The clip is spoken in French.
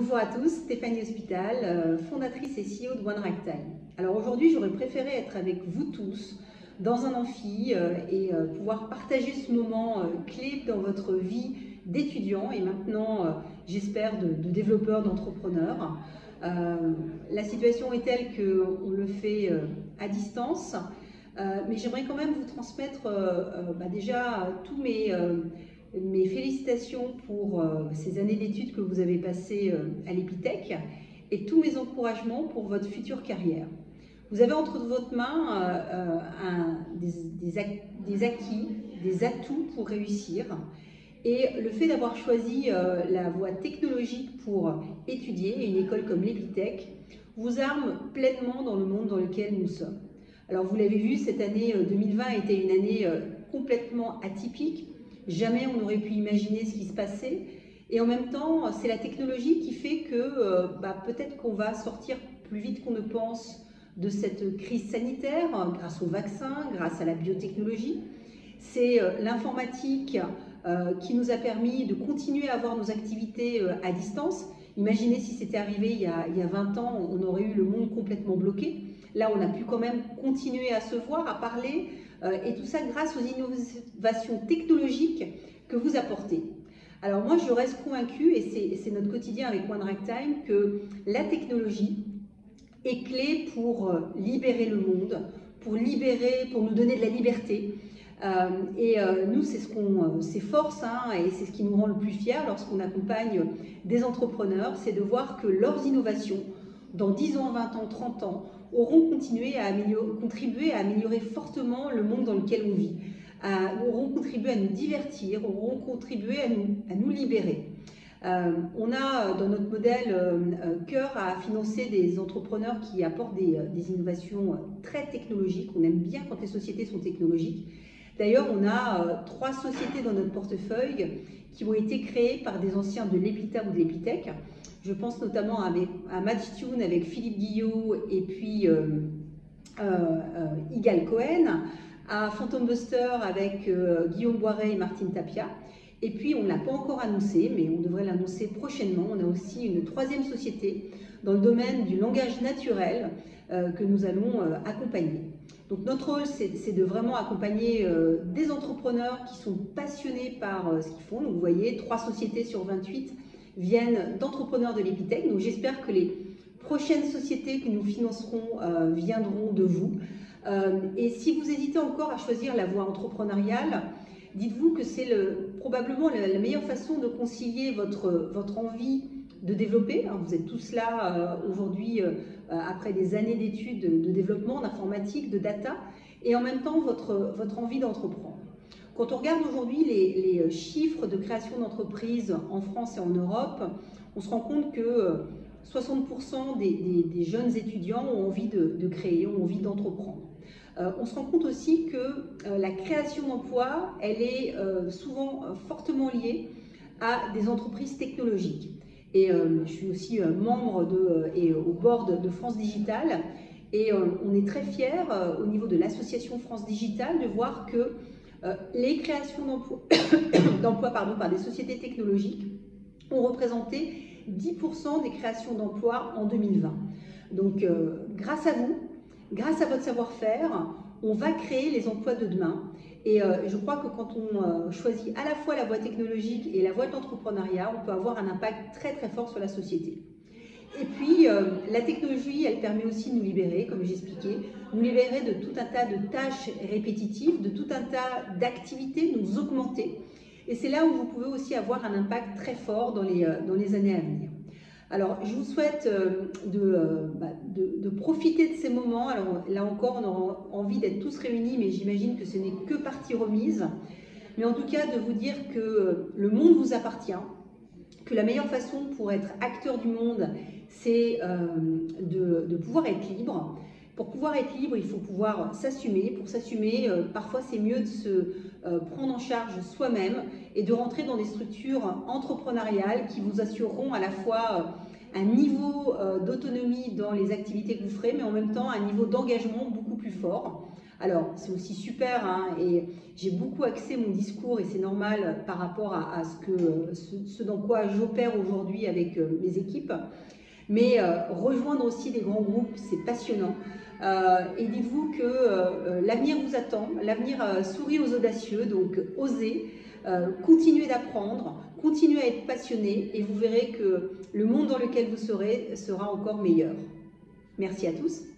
Bonjour à tous, Stéphanie Hospital, fondatrice et CEO de One Ragtime. Alors aujourd'hui, j'aurais préféré être avec vous tous dans un amphi et pouvoir partager ce moment clé dans votre vie d'étudiant et maintenant, j'espère, de développeur, d'entrepreneur. La situation est telle qu'on le fait à distance, mais j'aimerais quand même vous transmettre déjà tous mes félicitations pour ces années d'études que vous avez passées à l'Epitech et tous mes encouragements pour votre future carrière. Vous avez entre votre main des acquis, des atouts pour réussir. Et le fait d'avoir choisi la voie technologique pour étudier, et une école comme l'Epitech, vous arme pleinement dans le monde dans lequel nous sommes. Alors vous l'avez vu, cette année 2020 a été une année complètement atypique. Jamais on n'aurait pu imaginer ce qui se passait. Et en même temps, c'est la technologie qui fait que peut-être qu'on va sortir plus vite qu'on ne pense de cette crise sanitaire grâce au vaccin, grâce à la biotechnologie. C'est l'informatique qui nous a permis de continuer à avoir nos activités à distance. Imaginez si c'était arrivé il y a 20 ans, on aurait eu le monde complètement bloqué. Là, on a pu quand même continuer à se voir, à parler, et tout ça grâce aux innovations technologiques que vous apportez. Alors moi, je reste convaincue, et c'est notre quotidien avec One Ragtime, que la technologie est clé pour libérer le monde, pour nous donner de la liberté. Nous, c'est ce qu'on s'efforce et c'est ce qui nous rend le plus fiers lorsqu'on accompagne des entrepreneurs, c'est de voir que leurs innovations, dans 10 ans, 20 ans, 30 ans, auront contribué à améliorer fortement le monde dans lequel on vit, auront contribué à nous divertir, auront contribué à nous libérer. On a dans notre modèle cœur à financer des entrepreneurs qui apportent des innovations très technologiques. On aime bien quand les sociétés sont technologiques. D'ailleurs, on a 3 sociétés dans notre portefeuille qui ont été créées par des anciens de l'Epita ou de l'Epitech. Je pense notamment à Matchtune avec Philippe Guillot et puis Igal Cohen, à Phantom Buster avec Guillaume Boiret et Martine Tapia. Et puis, on ne l'a pas encore annoncé, mais on devrait l'annoncer prochainement. On a aussi une 3e société dans le domaine du langage naturel que nous allons accompagner. Donc, notre rôle, c'est de vraiment accompagner des entrepreneurs qui sont passionnés par ce qu'ils font. Donc, vous voyez, 3 sociétés sur 28 viennent d'entrepreneurs de l'Epitech. Donc, j'espère que les prochaines sociétés que nous financerons viendront de vous. Et si vous hésitez encore à choisir la voie entrepreneuriale, dites-vous que c'est probablement la meilleure façon de concilier votre envie de développer. Alors vous êtes tous là aujourd'hui après des années d'études de développement, d'informatique, de data, et en même temps votre envie d'entreprendre. Quand on regarde aujourd'hui les chiffres de création d'entreprises en France et en Europe, on se rend compte que 60% des jeunes étudiants ont envie de créer, ont envie d'entreprendre. On se rend compte aussi que la création d'emplois, elle est souvent fortement liée à des entreprises technologiques. Et je suis aussi membre et au board de France Digital. Et on est très fiers au niveau de l'association France Digital de voir que les créations d'emplois par des sociétés technologiques ont représenté 10% des créations d'emplois en 2020. Donc grâce à vous, grâce à votre savoir-faire, on va créer les emplois de demain. Et je crois que quand on choisit à la fois la voie technologique et la voie de l'entrepreneuriat, on peut avoir un impact très très fort sur la société. Et puis, la technologie, elle permet aussi de nous libérer, comme j'expliquais, nous libérer de tout un tas de tâches répétitives, de tout un tas d'activités, nous augmenter. Et c'est là où vous pouvez aussi avoir un impact très fort dans les années à venir. Alors, je vous souhaite de profiter de ces moments. Alors, là encore, on aura envie d'être tous réunis, mais j'imagine que ce n'est que partie remise. Mais en tout cas, de vous dire que le monde vous appartient, que la meilleure façon pour être acteur du monde, c'est de pouvoir être libre. Pour pouvoir être libre, il faut pouvoir s'assumer. Pour s'assumer, parfois c'est mieux de se prendre en charge soi-même et de rentrer dans des structures entrepreneuriales qui vous assureront à la fois un niveau d'autonomie dans les activités que vous ferez, mais en même temps un niveau d'engagement beaucoup plus fort. Alors, c'est aussi super, hein, et j'ai beaucoup axé mon discours, et c'est normal par rapport à ce dans quoi j'opère aujourd'hui avec mes équipes. Mais rejoindre aussi des grands groupes, c'est passionnant. Et dites-vous que l'avenir vous attend, l'avenir sourit aux audacieux, donc osez, continuez d'apprendre, continuez à être passionné, et vous verrez que le monde dans lequel vous serez sera encore meilleur. Merci à tous.